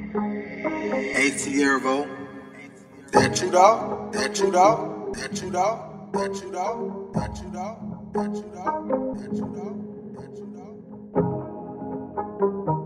ATiervo. That you dog, that you dog, that you dog, that you dog, that you dog, that you dog, that you dog, that you dog.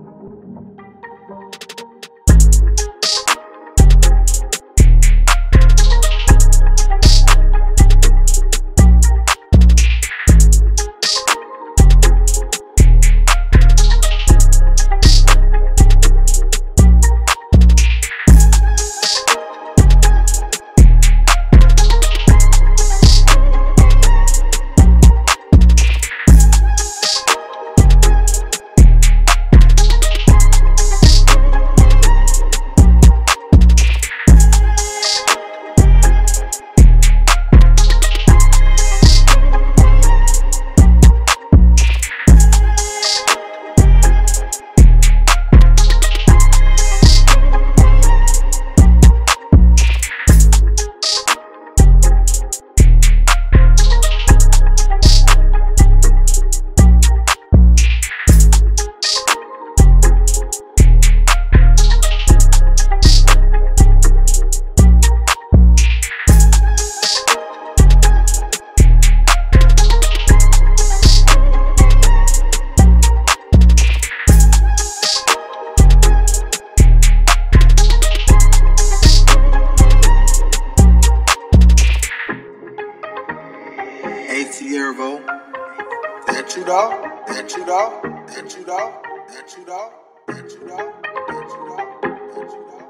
ATiervo. That you dog, that you dog, that you dog, that you dog, that you dog, that you dog, that you dog.